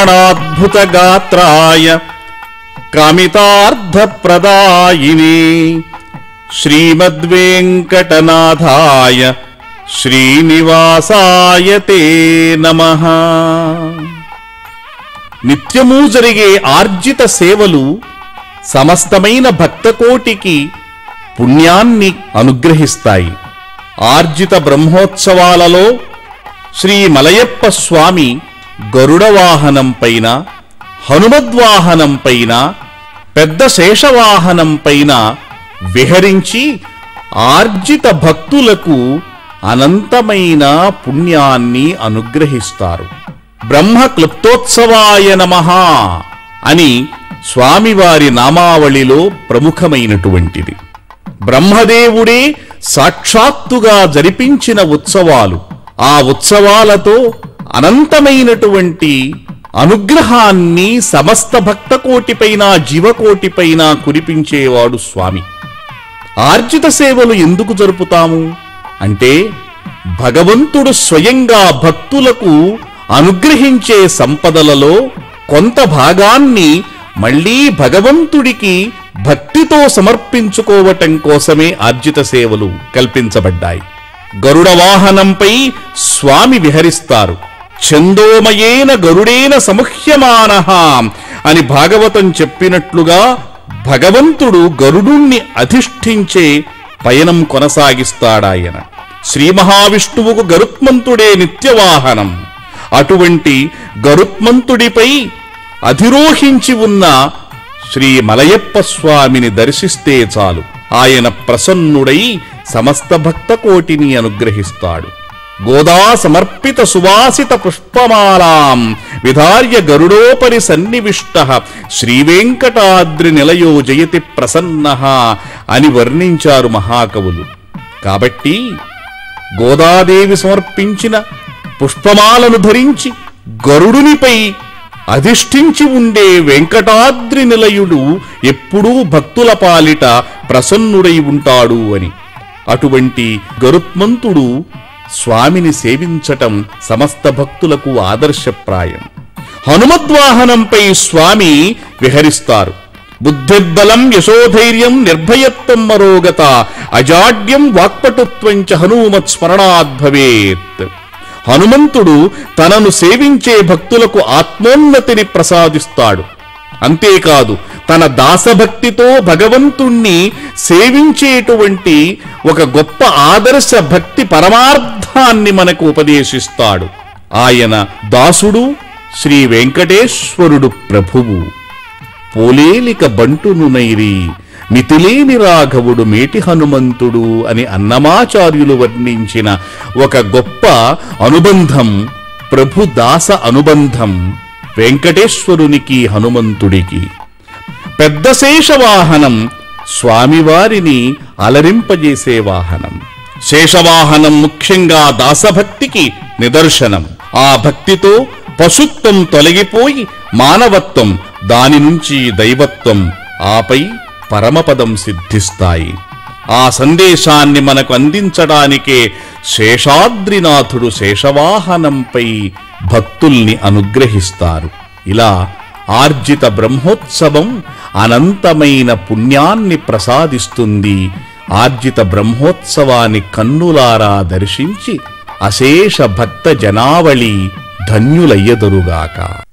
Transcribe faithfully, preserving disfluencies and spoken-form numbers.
పురాణాద్భుతగాత్రాయ కామితార్థప్రదాయినే శ్రీమద్వేంకటనాథాయ శ్రీనివాసాయ తే నమః. నిత్యమూ జరిగే ఆర్జిత సేవలు సమస్తమైన భక్తకోటికి పుణ్యాన్ని అనుగ్రహిస్తాయి. ఆర్జిత బ్రహ్మోత్సవాలలో శ్రీ మలయప్ప స్వామి గరుడ వాహనంపైన, హనుమద్వాహనంపైన, పెద్ద శేషవాహనంపైన విహరించి ఆర్జిత భక్తులకు అనంతమైన పుణ్యాన్ని అనుగ్రహిస్తారు. బ్రహ్మ క్లుప్తోత్సవాయ నమః అని స్వామివారి నామావళిలో ప్రముఖమైనటువంటిది. బ్రహ్మదేవుడే సాక్షాత్తుగా జరిపించిన ఉత్సవాలు. ఆ ఉత్సవాలతో అనంతమైనటువంటి అనుగ్రహాన్ని సమస్త భక్తకోటిపైన, జీవకోటిపైన కురిపించేవాడు స్వామి. ఆర్జిత సేవలు ఎందుకు జరుపుతాము అంటే, భగవంతుడు స్వయంగా భక్తులకు అనుగ్రహించే సంపదలలో కొంత భాగాన్ని మళ్లీ భగవంతుడికి భక్తితో సమర్పించుకోవటం కోసమే ఆర్జిత సేవలు కల్పించబడ్డాయి. గరుడ వాహనంపై స్వామి విహరిస్తారు. ఛందోమయేన గరుడేన సముహ్యమానః అని భాగవతం చెప్పినట్లుగా భగవంతుడు గరుడుణ్ణి అధిష్ఠించే పయనం కొనసాగిస్తాడాయన. శ్రీ మహావిష్ణువుకు గరుత్మంతుడే నిత్యవాహనం. అటువంటి గరుత్మంతుడిపై అధిరోహించి ఉన్న శ్రీ మలయప్ప స్వామిని దర్శిస్తే చాలు, ఆయన ప్రసన్నుడై సమస్త భక్తకోటిని అనుగ్రహిస్తాడు. గోదా సమర్పిత సువాసిత పుష్పమాలాం విధార్య గరుడోపరి సన్నివిష్టః శ్రీవేంకటాద్రి నిలయో జయతి ప్రసన్నః అని వర్ణించారు మహాకవులు. కాబట్టి గోదాదేవి సమర్పించిన పుష్పమాలను ధరించి గరుడునిపై అధిష్ఠించి ఉండే వెంకటాద్రి నిలయుడు ఎప్పుడూ భక్తుల పాలిట ప్రసన్నుడై ఉంటాడు అని. అటువంటి గరుత్మంతుడు స్వామిని సేవించటం సమస్త భక్తులకు ఆదర్శప్రాయం. హనుమద్వాహనంపై స్వామి విహరిస్తారు. బుద్ధిర్బలం యశోధైర్యం నిర్భయత్వం మరోగత అజాడ్యం వాక్పటుత్వం చ హనుమత్ స్మరణాద్ భవేత్. హనుమంతుడు తనను సేవించే భక్తులకు ఆత్మోన్నతిని ప్రసాదిస్తాడు. అంతేకాదు, తన దాసభక్తితో భగవంతుణ్ణి సేవించేటువంటి ఒక గొప్ప ఆదర్శ భక్తి పరమార్థాన్ని మనకు ఉపదేశిస్తాడు. ఆయన దాసుడు శ్రీ వెంకటేశ్వరుడు ప్రభువు. పోలేలిక బంటును నైరి మితిలేని రాఘవుడు మేటి హనుమంతుడు అని అన్నమాచార్యులు వర్ణించిన ఒక గొప్ప అనుబంధం, ప్రభుదాస అనుబంధం వెంకటేశ్వరునికి హనుమంతుడికి. పెద్ద శేషవాహనం స్వామివారిని అలరింపజేసే వాహనం. శేషవాహనం ముఖ్యంగా దాసభక్తికి నిదర్శనం. ఆ భక్తితో పశుత్వం తొలగిపోయి మానవత్వం, దాని నుంచి దైవత్వం, ఆపై పరమపదం సిద్ధిస్తాయి. ఆ సందేశాన్ని మనకు అందించడానికే శేషాద్రినాథుడు శేషవాహనంపై భక్తుల్ని అనుగ్రహిస్తారు. ఇలా ఆర్జిత బ్రహ్మోత్సవం అనంతమైన పుణ్యాన్ని ప్రసాదిస్తుంది. ఆర్జిత బ్రహ్మోత్సవాన్ని కన్నులారా దర్శించి అశేష భక్త జనావళి ధన్యులయ్యదురుగాక.